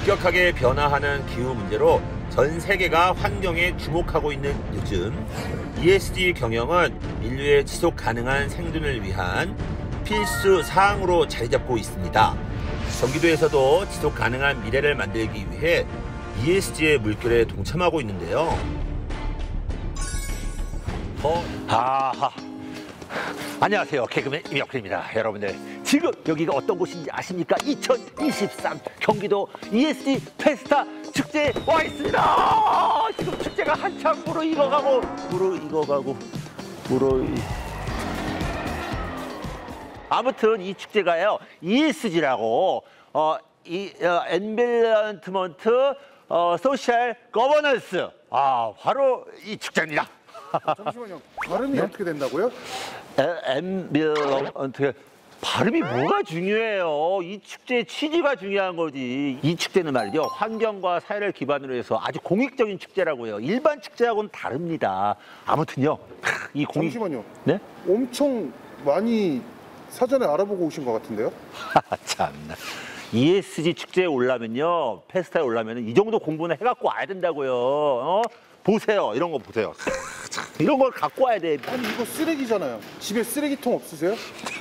급격하게 변화하는 기후 문제로 전 세계가 환경에 주목하고 있는 요즘 ESG 경영은 인류의 지속 가능한 생존을 위한 필수 사항으로 자리 잡고 있습니다. 경기도에서도 지속 가능한 미래를 만들기 위해 ESG의 물결에 동참하고 있는데요. 안녕하세요. 개그맨 임혁훈입니다. 여러분들 지금 여기가 어떤 곳인지 아십니까? 2023 경기도 ESG 페스타 축제에 와 있습니다. 지금 축제가 한참 무르익어가고 아무튼 이 축제가요 ESG라고 엔빌런트먼트 소셜 거버넌스 바로 이 축제입니다. 잠시만요. 발음이 어떻게 된다고요? 엔빌런트 발음이 뭐가 중요해요? 이 축제의 취지가 중요한 거지. 이 축제는 말이죠. 환경과 사회를 기반으로 해서 아주 공익적인 축제라고요. 일반 축제하고는 다릅니다. 아무튼요. 잠시만요. 네? 엄청 많이 사전에 알아보고 오신 것 같은데요? 참나. ESG 축제에 오려면요. 페스타에 오려면 이 정도 공부는 해갖고 와야 된다고요. 보세요. 이런 거 보세요. 이런 걸 갖고 와야 돼. 아니 이거 쓰레기잖아요. 집에 쓰레기통 없으세요?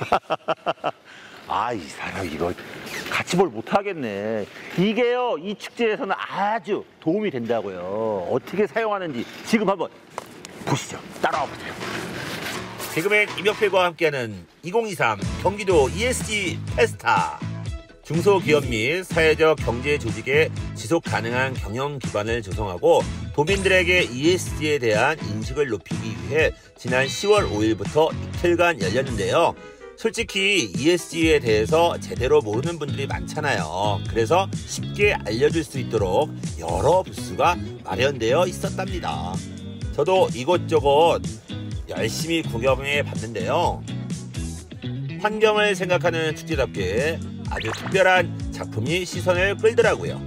이 사람 이거 같이 뭘 못하겠네. 이게요. 이 축제에서는 아주 도움이 된다고요. 어떻게 사용하는지 지금 한번 보시죠. 따라와 보세요. 개그맨 임혁필과 함께하는 2023 경기도 ESG 페스타. 중소기업 및 사회적 경제 조직의 지속 가능한 경영 기반을 조성하고 도민들에게 ESG에 대한 인식을 높이기 위해 지난 10월 5일부터 이틀간 열렸는데요. 솔직히 ESG에 대해서 제대로 모르는 분들이 많잖아요. 그래서 쉽게 알려줄 수 있도록 여러 부스가 마련되어 있었답니다. 저도 이곳저곳 열심히 구경해 봤는데요. 환경을 생각하는 축제답게 아주 특별한 작품이 시선을 끌더라고요.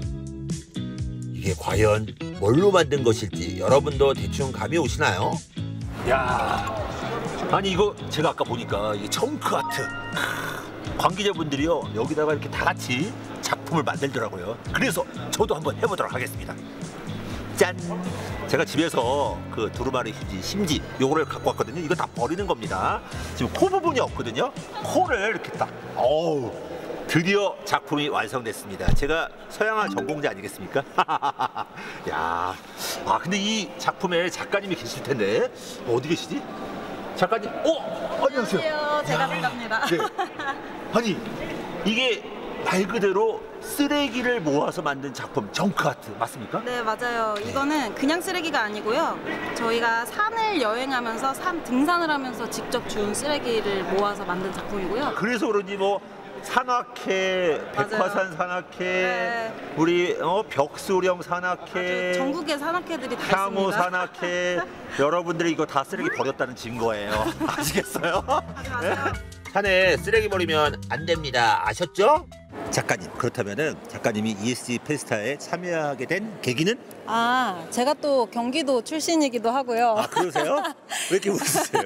이게 과연 뭘로 만든 것일지 여러분도 대충 감이 오시나요? 야, 아니 이거 제가 아까 보니까 이 청크 아트 관계자분들이요 여기다가 이렇게 다 같이 작품을 만들더라고요. 그래서 저도 한번 해보도록 하겠습니다. 짠! 제가 집에서 그 두루마리 휴지, 심지 요거를 갖고 왔거든요. 이거 다 버리는 겁니다. 지금 코 부분이 없거든요. 코를 이렇게 딱 드디어 작품이 완성됐습니다. 제가 서양화 전공자 아니겠습니까? 야, 근데 이 작품에 작가님이 계실 텐데 어디 계시지? 작가님, 안녕하세요. 안녕하세요. 제가 작가입니다. 네. 아니 이게 말 그대로 쓰레기를 모아서 만든 작품 정크 아트 맞습니까? 네, 맞아요. 이거는 그냥 쓰레기가 아니고요. 저희가 산을 여행하면서 등산을 하면서 직접 주운 쓰레기를 모아서 만든 작품이고요. 그래서 그런지 뭐 산악회, 백화산 산악회, 네. 우리 벽수령 산악회, 전국의 산악회들이 다 향후 있습니다. 산악회 여러분들이 이거 다 쓰레기 버렸다는 증거예요. 아시겠어요? 맞아요. 산에 쓰레기 버리면 안 됩니다. 아셨죠? 작가님, 그렇다면은 작가님이 ESG 페스타에 참여하게 된 계기는? 제가 또 경기도 출신이기도 하고요. 그러세요? 왜 이렇게 웃으세요?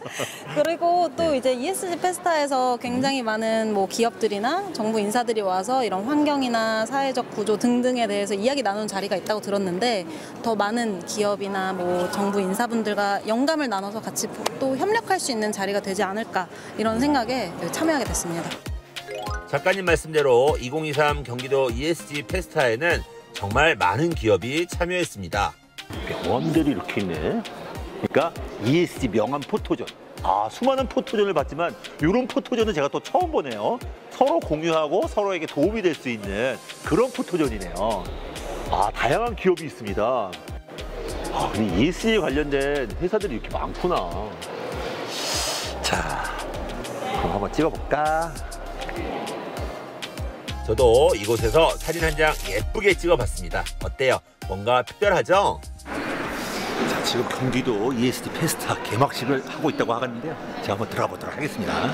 그리고 또 이제 ESG 페스타에서 굉장히 많은 뭐 기업들이나 정부 인사들이 와서 이런 환경이나 사회적 구조 등등에 대해서 이야기 나누는 자리가 있다고 들었는데 더 많은 기업이나 뭐 정부 인사분들과 영감을 나눠서 같이 또 협력할 수 있는 자리가 되지 않을까 이런 생각에 참여하게 됐습니다. 작가님 말씀대로 2023 경기도 ESG 페스타에는 정말 많은 기업이 참여했습니다. 명함들이 이렇게 있네. 그러니까 ESG 명함 포토존. 수많은 포토존을 봤지만 이런 포토존은 제가 또 처음 보네요. 서로 공유하고 서로에게 도움이 될 수 있는 그런 포토존이네요. 다양한 기업이 있습니다. 근데 ESG에 관련된 회사들이 이렇게 많구나. 자, 그럼 한번 찍어볼까? 저도 이곳에서 사진 한 장 예쁘게 찍어봤습니다. 어때요? 뭔가 특별하죠? 자, 지금 경기도 ESG 페스타 개막식을 하고 있다고 하는데요. 제가 한번 들어가 보도록 하겠습니다.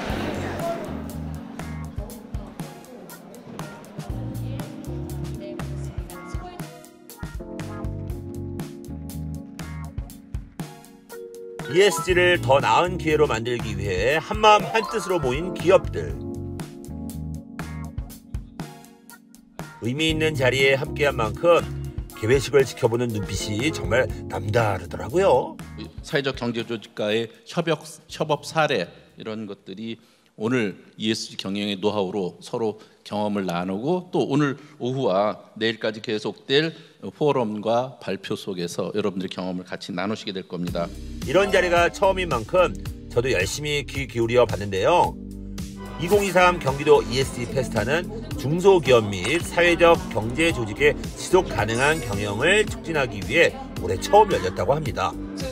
ESG를 더 나은 기회로 만들기 위해 한마음 한뜻으로 모인 기업들. 의미 있는 자리에 함께한 만큼 개회식을 지켜보는 눈빛이 정말 남다르더라고요. 사회적 경제조직과의 협업 사례 이런 것들이 오늘 ESG 경영의 노하우로 서로 경험을 나누고 또 오늘 오후와 내일까지 계속될 포럼과 발표 속에서 여러분들의 경험을 같이 나누시게 될 겁니다. 이런 자리가 처음인 만큼 저도 열심히 귀 기울여 봤는데요. 2023 경기도 ESG 페스타는 중소기업 및 사회적 경제 조직의 지속 가능한 경영을 촉진하기 위해 올해 처음 열렸다고 합니다.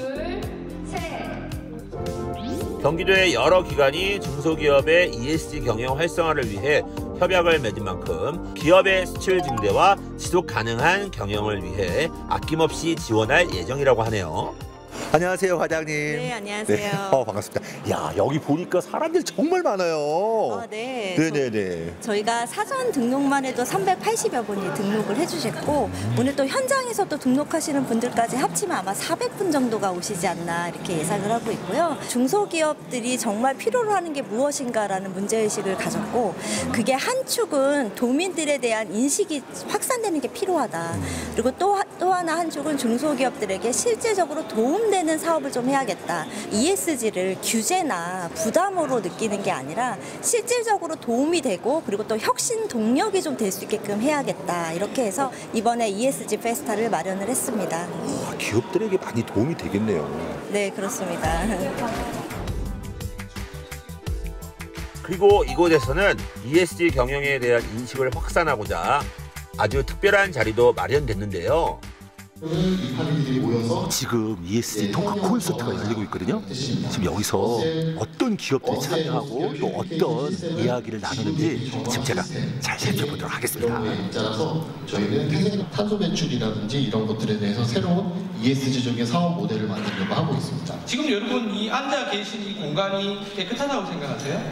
경기도의 여러 기관이 중소기업의 ESG 경영 활성화를 위해 협약을 맺은 만큼 기업의 수출 증대와 지속 가능한 경영을 위해 아낌없이 지원할 예정이라고 하네요. 안녕하세요, 과장님. 네, 안녕하세요. 반갑습니다. 야, 여기 보니까 사람들이 정말 많아요. 네. 네네네. 저희가 사전 등록만 해도 380여 분이 등록을 해주셨고 오늘 또 현장에서 또 등록하시는 분들까지 합치면 아마 400분 정도가 오시지 않나 이렇게 예상을 하고 있고요. 중소기업들이 정말 필요로 하는 게 무엇인가라는 문제의식을 가졌고 그게 한 축은 도민들에 대한 인식이 확산되는 게 필요하다. 그리고 또 하나 한 축은 중소기업들에게 실질적으로 도움되는 사업을 좀 해야겠다. ESG를 규제나 부담으로 느끼는 게 아니라 실질적으로 도움이 되고 그리고 또 혁신 동력이 좀 될 수 있게끔 해야겠다. 이렇게 해서 이번에 ESG 페스타를 마련을 했습니다. 기업들에게 많이 도움이 되겠네요. 네, 그렇습니다. 그리고 이곳에서는 ESG 경영에 대한 인식을 확산하고자 아주 특별한 자리도 마련됐는데요. 지금 ESG 통합 콘서트가 열리고 있거든요. 지금 여기서 어떤 기업들이 참여하고 또 어떤 이야기를 나누는지 지금 제가 잘 살펴보도록 하겠습니다. 따라서 저희는 탄소 배출이라든지 이런 것들에 대해서 새로운 ESG적인 사업 모델을 만들려고 하고 있습니다. 지금 여러분 이 앉아 계신 이 공간이 깨끗하다고 생각하세요?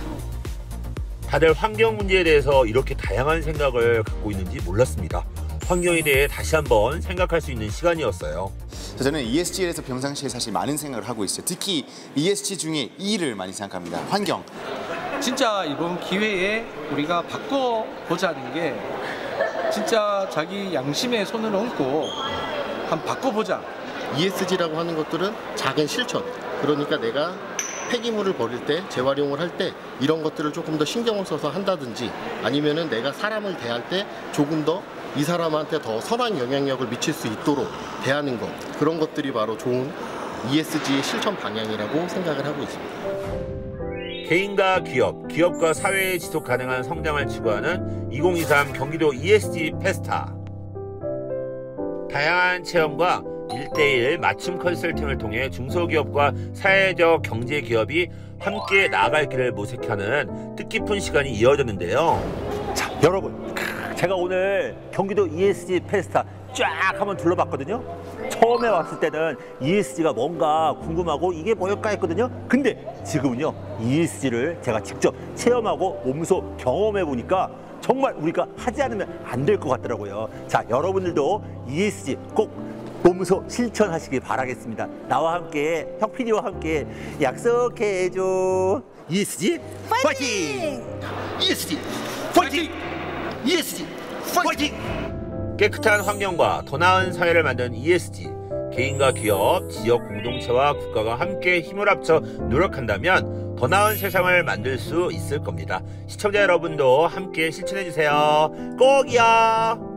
다들 환경 문제에 대해서 이렇게 다양한 생각을 갖고 있는지 몰랐습니다. 환경에 대해 다시 한번 생각할 수 있는 시간이었어요. 저는 ESG에 대해서 평상시에 사실 많은 생각을 하고 있어요. 특히 ESG 중에 E를 많이 생각합니다. 환경. 진짜 이번 기회에 우리가 바꿔보자는 게 진짜 자기 양심에 손을 얹고 한번 바꿔보자. ESG라고 하는 것들은 작은 실천. 그러니까 내가 폐기물을 버릴 때, 재활용을 할 때 이런 것들을 조금 더 신경을 써서 한다든지 아니면은 내가 사람을 대할 때 조금 더 이 사람한테 더 선한 영향력을 미칠 수 있도록 대하는 것. 그런 것들이 바로 좋은 ESG의 실천 방향이라고 생각을 하고 있습니다. 개인과 기업, 기업과 사회의 지속 가능한 성장을 추구하는 2023 경기도 ESG 페스타. 다양한 체험과 1:1 맞춤 컨설팅을 통해 중소기업과 사회적 경제기업이 함께 나아갈 길을 모색하는 뜻깊은 시간이 이어졌는데요. 자, 여러분. 제가 오늘 경기도 ESG 페스타 쫙 한번 둘러봤거든요. 처음에 왔을 때는 ESG가 뭔가 궁금하고 이게 뭘까 했거든요. 근데 지금은요, ESG를 제가 직접 체험하고 몸소 경험해 보니까 정말 우리가 하지 않으면 안 될 것 같더라고요. 자, 여러분들도 ESG 꼭 몸소 실천하시길 바라겠습니다. 나와 함께, 혁PD와 함께 약속해줘. ESG 파이팅! ESG 파이팅! ESG 파이팅! 깨끗한 환경과 더 나은 사회를 만드는 ESG. 개인과 기업, 지역 공동체와 국가가 함께 힘을 합쳐 노력한다면 더 나은 세상을 만들 수 있을 겁니다. 시청자 여러분도 함께 실천해주세요. 꼭이요!